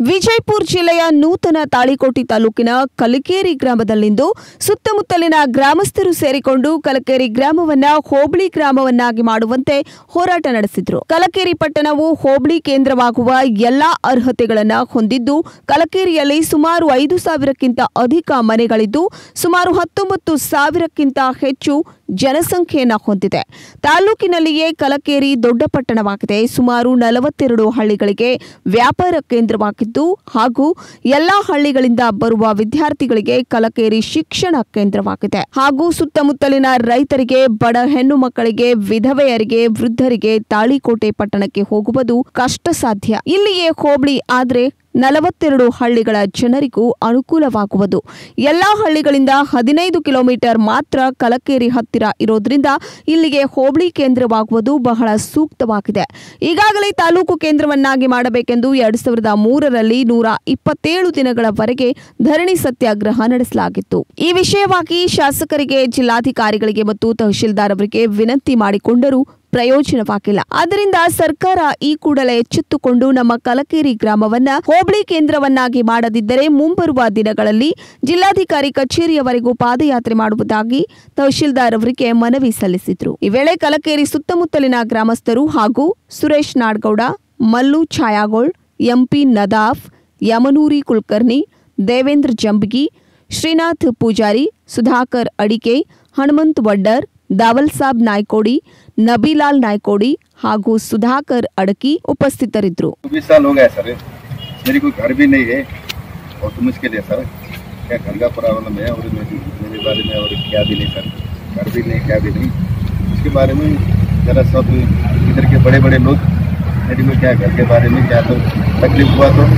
ವಿಜಯಪುರ ಜಿಲ್ಲೆಯ ನೂತನ ತಾಳಿಕೋಟೆ ತಾಲೂಕಿನ ಕಲಕೇರಿ ಗ್ರಾಮದಲ್ಲಿಂದು ಸುತ್ತಮುತ್ತಲಿನ ಗ್ರಾಮಸ್ಥರು ಸೇರಿಕೊಂಡು ಕಲಕೇರಿ ಗ್ರಾಮವನ್ನ ಹೋಬಳಿ ಗ್ರಾಮವನ್ನಾಗಿ ಮಾಡುವಂತೆ ಹೋರಾಟ ನಡೆಸಿದರು. ಕಲಕೇರಿ ಪಟ್ಟಣವು ಹೋಬಳಿ ಕೇಂದ್ರವಾಗುವ ಎಲ್ಲಾ ಅರ್ಹತೆಗಳನ್ನು ಹೊಂದಿದ್ದು, ಕಲಕೇರಿಯಲ್ಲಿ ಸುಮಾರು 5,000ಕ್ಕಿಂತ ಅಧಿಕ ಮನೆಗಳಿದ್ದು, ಸುಮಾರು 19,000ಕ್ಕಿಂತ ಹೆಚ್ಚು ಜನಸಂಖ್ಯೆಯನ್ನು ಹೊಂದಿದೆ. ತಾಲೂಕಿನಲ್ಲಿಯೇ ಕಲಕೇರಿ ದೊಡ್ಡ ಪಟ್ಟಣವಾಗಿದೆ. ಸುಮಾರು 42 ಹಳ್ಳಿಗಳಿಗೆ ವ್ಯಾಪಾರ ಕೇಂದ್ರವಾಗಿದ್ದು ಹಾಗೂ ಎಲ್ಲಾ ಹಳ್ಳಿಗಳಿಂದ ಬರುವ ವಿದ್ಯಾರ್ಥಿಗಳಿಗೆ ಕಲಕೇರಿ ಶಿಕ್ಷಣ ಕೇಂದ್ರವಾಗಿದೆ ಹಾಗೂ ಸುತ್ತಮುತ್ತಲಿನ ರೈತರಿಗೆ, ಬಡ ಹೆಣ್ಣು ಮಕ್ಕಳಿಗೆ, ವಿಧವೆಯರಿಗೆ, ವೃದ್ಧರಿಗೆ ತಾಳಿಕೋಟೆ ಪಟ್ಟಣಕ್ಕೆ ಹೋಗುವುದು ಕಷ್ಟ ಸಾಧ್ಯ. ಇಲ್ಲಿಯೇ ಹೋಬಳಿ ಆದ್ರೆ 42 ಹಳ್ಳಿಗಳ ಜನರಿಗೂ ಅನುಕೂಲವಾಗುವುದು. ಎಲ್ಲಾ ಹಳ್ಳಿಗಳಿಂದ 15 ಕಿಲೋಮೀಟರ್ ಮಾತ್ರ ಕಲಕೇರಿ ಹತ್ತಿರ ಇರೋದ್ರಿಂದ ಇಲ್ಲಿಗೆ ಹೋಬಳಿ ಕೇಂದ್ರವಾಗುವುದು ಬಹಳ ಸೂಕ್ತವಾಗಿದೆ. ಈಗಾಗಲೇ ತಾಲೂಕು ಕೇಂದ್ರವನ್ನಾಗಿ ಮಾಡಬೇಕೆಂದು 2003ರಲ್ಲಿ 127 ದಿನಗಳವರೆಗೆ ಧರಣಿ ಸತ್ಯಾಗ್ರಹ ನಡೆಸಲಾಗಿತ್ತು. ಈ ವಿಷಯವಾಗಿ ಶಾಸಕರಿಗೆ, ಜಿಲ್ಲಾಧಿಕಾರಿಗಳಿಗೆ ಮತ್ತು ತಹಶೀಲ್ದಾರ್ ಅವರಿಗೆ ವಿನಂತಿ ಮಾಡಿಕೊಂಡರೂ ಪ್ರಯೋಜನವಾಗಿಲ್ಲ. ಆದ್ದರಿಂದ ಸರ್ಕಾರ ಈ ಕೂಡಲೇ ಎಚ್ಚೆತ್ತುಕೊಂಡು ನಮ್ಮ ಕಲಕೇರಿ ಗ್ರಾಮವನ್ನ ಹೋಬಳಿ ಕೇಂದ್ರವನ್ನಾಗಿ ಮಾಡದಿದ್ದರೆ ಮುಂಬರುವ ದಿನಗಳಲ್ಲಿ ಜಿಲ್ಲಾಧಿಕಾರಿ ಕಚೇರಿಯವರೆಗೂ ಪಾದಯಾತ್ರೆ ಮಾಡುವುದಾಗಿ ತಹಶೀಲ್ದಾರ್ ಅವರಿಗೆ ಮನವಿ ಸಲ್ಲಿಸಿದ್ರು. ಈ ವೇಳೆ ಕಲಕೇರಿ ಸುತ್ತಮುತ್ತಲಿನ ಗ್ರಾಮಸ್ಥರು ಹಾಗೂ ಸುರೇಶ್ ನಾಡಗೌಡ, ಮಲ್ಲು ಛಾಯಾಗೋಳ್, ಎಂಪಿ ನದಾಫ್, ಯಮನೂರಿ ಕುಲಕರ್ಣಿ, ದೇವೇಂದ್ರ ಜಂಬಗಿ, ಶ್ರೀನಾಥ್ ಪೂಜಾರಿ, ಸುಧಾಕರ್ ಅಡಿಕೆ, ಹನುಮಂತ್ ವಡ್ಡರ್, दावल साहब नायकोड़ी, नबीलाल नायकोड़ी ಹಾಗೂ सुधाकर अड़की उपस्थितरिद्ದರು. 20 साल हो गए सर, मेरी कोई घर भी नहीं है और तुम इसके लिए सर क्या घर का प्रॉब्लम है और मेरे बारे में और क्या भी नहीं सर, घर भी नहीं, क्या भी नहीं, इसके बारे में जरा सब इधर के बड़े बड़े लोग मेरी को क्या घर के बारे में क्या तो तकलीफ हुआ तो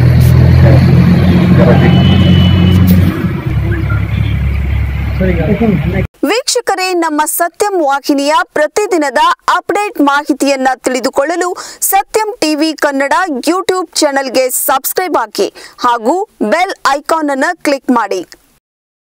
जरा ವೀಕ್ಷಕರೇ, ನಮ್ಮ ಸತ್ಯಂ ವಾಹಿನಿಯ ಪ್ರತಿದಿನದ ಅಪ್ಡೇಟ್ ಮಾಹಿತಿಯನ್ನ ತಿಳಿದುಕೊಳ್ಳಲು ಸತ್ಯಂ ಟಿವಿ ಕನ್ನಡ ಯೂಟ್ಯೂಬ್ ಚಾನೆಲ್ಗೆ ಸಬ್ಸ್ಕ್ರೈಬ್ ಆಗಿ ಹಾಗೂ ಬೆಲ್ ಐಕಾನ್ ಅನ್ನು ಕ್ಲಿಕ್ ಮಾಡಿ.